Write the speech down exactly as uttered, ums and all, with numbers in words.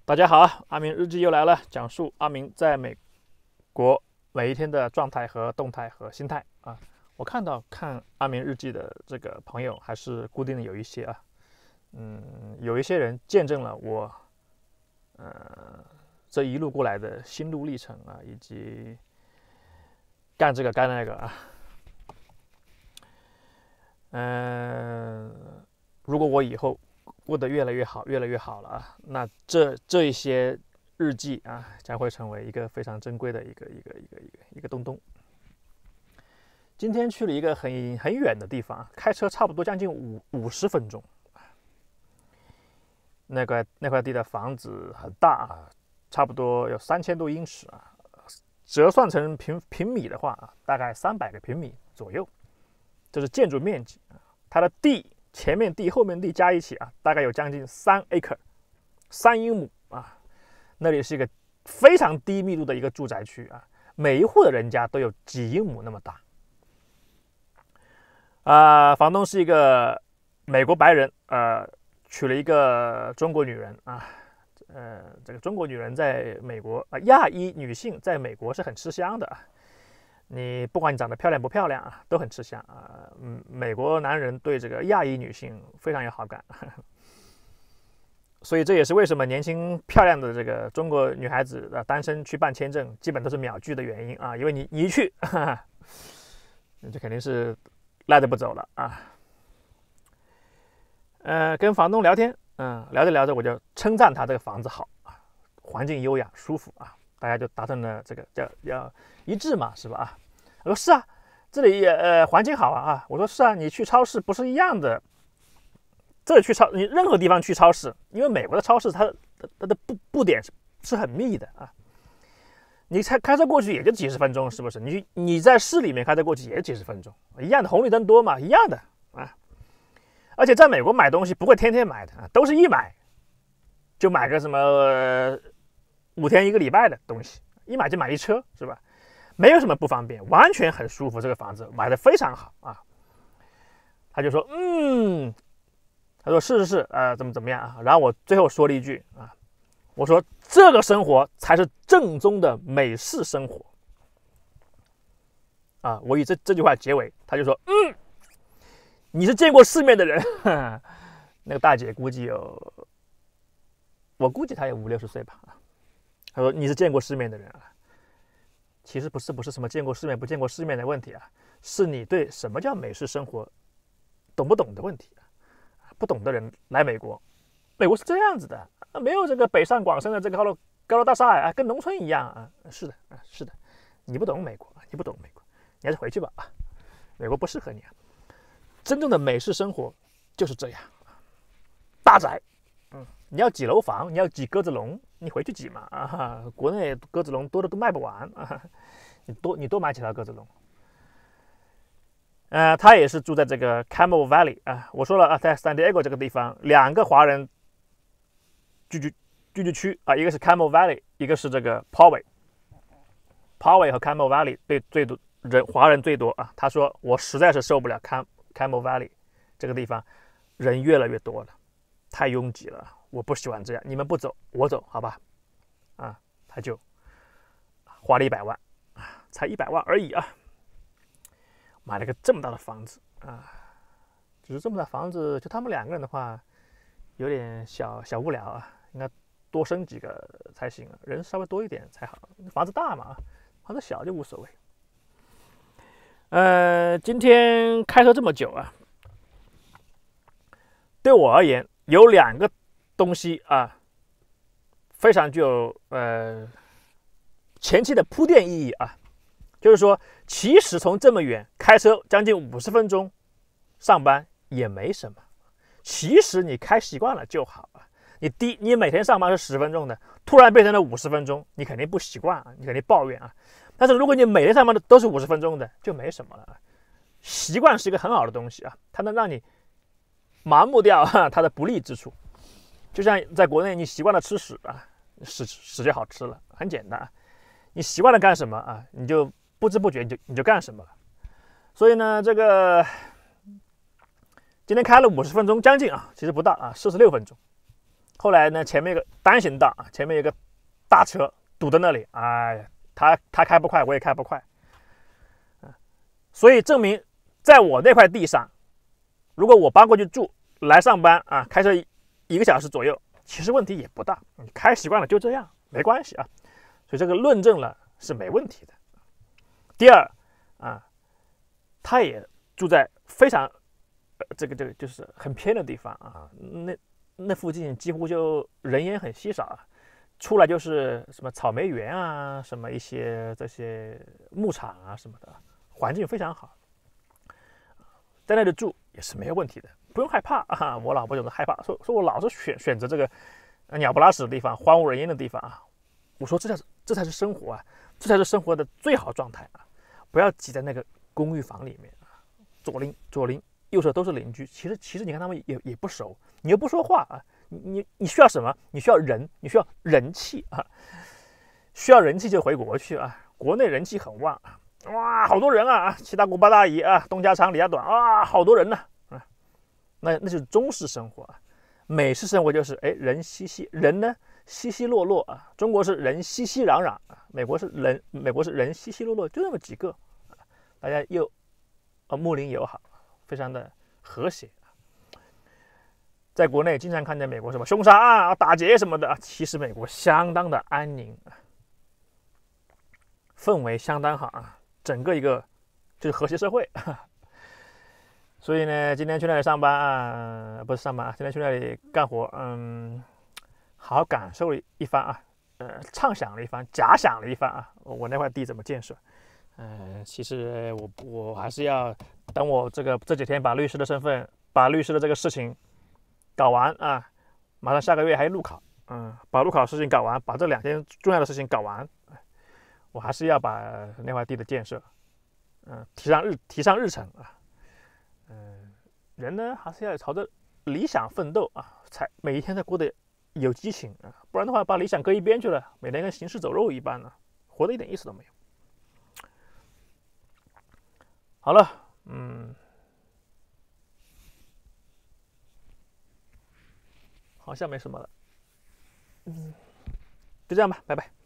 大家好啊，阿明日记又来了，讲述阿明在美国每一天的状态和动态和心态啊。我看到看阿明日记的这个朋友还是固定的有一些啊，嗯，有一些人见证了我，呃，这一路过来的心路历程啊，以及干这个干那个啊，嗯、呃，如果我以后过得越来越好，越来越好了啊，那这这一些日记啊，将会成为一个非常珍贵的一个一个一个一个一个东东。今天去了一个很很远的地方，开车差不多将近五五十分钟。那块那块地的房子很大啊，差不多有三千多英尺啊，折算成平平米的话啊，大概三百个平米左右，这是建筑面积啊。它的地前面地后面地加一起啊，大概有将近三 acre， 三英亩啊。那里是一个非常低密度的一个住宅区啊，每一户的人家都有几英亩那么大。啊、呃，房东是一个美国白人，呃，娶了一个中国女人啊，呃，这个中国女人在美国啊、呃，亚裔女性在美国是很吃香的啊。你不管你长得漂亮不漂亮啊，都很吃香啊。嗯，美国男人对这个亚裔女性非常有好感，呵呵，所以这也是为什么年轻漂亮的这个中国女孩子的单身去办签证，基本都是秒拒的原因啊。因为你你一去，哈哈，这肯定是赖着不走了啊。呃，跟房东聊天，嗯，聊着聊着我就称赞他这个房子好啊，环境优雅舒服啊，大家就达成了这个叫要一致嘛，是吧？啊，我说是啊，这里呃环境好啊啊，我说是啊，你去超市不是一样的，这里去超你任何地方去超市，因为美国的超市它它的布布点是是很密的啊，你开开车过去也就几十分钟，是不是？你你在市里面开车过去也几十分钟，一样的，红绿灯多嘛，一样的啊。而且在美国买东西不会天天买的啊，都是一买就买个什么、呃、五天一个礼拜的东西，一买就买一车，是吧？没有什么不方便，完全很舒服。这个房子买的非常好啊。他就说，嗯，他说是是是，呃，怎么怎么样啊？然后我最后说了一句啊，我说这个生活才是正宗的美式生活啊。我以这这句话结尾，他就说，嗯。你是见过世面的人，呵呵，那个大姐估计有，我估计她有五六十岁吧。她说你是见过世面的人啊，其实不是不是什么见过世面不见过世面的问题啊，是你对什么叫美式生活懂不懂的问题啊。不懂的人来美国，美国是这样子的，没有这个北上广深的这个高楼高楼大厦啊，跟农村一样啊。是的啊，是的，你不懂美国，你不懂美国，你还是回去吧啊，美国不适合你啊。真正的美式生活就是这样，大宅，嗯，你要几楼房，你要几鸽子笼，你回去挤嘛啊！国内鸽子笼多的都卖不完啊，你多你多买几条鸽子笼。呃，他也是住在这个 Camel Valley 啊，我说了啊，在 San Diego 这个地方，两个华人聚居聚居区啊，一个是 Camel Valley， 一个是这个 Poway。Poway 和 Camel Valley 对最多人华人最多啊。他说我实在是受不了 Cam Camel Valley 这个地方，人越来越多了，太拥挤了，我不喜欢这样。你们不走，我走，好吧？啊，他就花了一百万，啊，才一百万而已啊，买了个这么大的房子啊。只是这么大房子，就他们两个人的话，有点小小无聊啊，应该多生几个才行啊，人稍微多一点才好。房子大嘛，房子小就无所谓。呃，今天开车这么久啊，对我而言有两个东西啊，非常具有呃前期的铺垫意义啊。就是说，其实从这么远开车将近五十分钟上班也没什么，其实你开习惯了就好啊。你第你每天上班是十分钟的，突然变成了五十分钟，你肯定不习惯啊，你肯定抱怨啊。但是如果你每天上班的都是五十分钟的，就没什么了。习惯是一个很好的东西啊，它能让你麻木掉它的不利之处。就像在国内，你习惯了吃屎啊，屎屎就好吃了，很简单。你习惯了干什么啊，你就不知不觉你就你就干什么了。所以呢，这个今天开了五十分钟，将近啊，其实不到啊，四十六分钟， 后来呢，前面一个单行道啊，前面有个大车堵在那里，哎呀，他他开不快，我也开不快，啊，所以证明在我那块地上，如果我搬过去住，来上班啊，开车一个小时左右，其实问题也不大，你开习惯了就这样，没关系啊。所以这个论证了是没问题的。第二啊，他也住在非常、呃、这个这个就是很偏的地方啊，那那附近几乎就人烟很稀少啊，出来就是什么草莓园啊，什么一些这些牧场啊什么的，环境非常好，在那里住也是没有问题的，不用害怕啊。我老婆有的害怕，说说我老是选选择这个鸟不拉屎的地方、荒无人烟的地方啊。我说这才是这才是生活啊，这才是生活的最好状态啊！不要挤在那个公寓房里面啊，左邻左邻右舍都是邻居，其实其实你看他们也也不熟，你又不说话啊，你你你需要什么？你需要人，你需要人气啊，需要人气就回国去啊，国内人气很旺啊，哇，好多人啊，七大姑八大姨啊，东家长李家短啊，好多人呢啊，那那就是中式生活啊，美式生活就是哎人稀稀，人呢？稀稀落落啊，中国是人熙熙攘攘啊，美国是人，美国是人稀稀落落，就那么几个，大家又呃睦邻友好，非常的和谐。在国内经常看见美国什么凶杀案啊、打劫什么的，其实美国相当的安宁，氛围相当好啊，整个一个就是和谐社会。所以呢，今天去那里上班啊，不是上班啊，今天去那里干活，嗯。好好感受了一番啊，呃，畅想了一番，假想了一番啊，我那块地怎么建设？嗯、呃，其实我我还是要等我这个这几天把律师的身份，把律师的这个事情搞完啊，马上下个月还有路考，嗯，把路考事情搞完，把这两件重要的事情搞完，我还是要把那块地的建设，嗯，提上日提上日程啊，嗯，人呢还是要朝着理想奋斗啊，才每一天才过得有激情啊，不然的话把理想搁一边去了，每天跟行尸走肉一般呢，活得一点意思都没有。好了，嗯，好像没什么了，嗯，就这样吧，拜拜。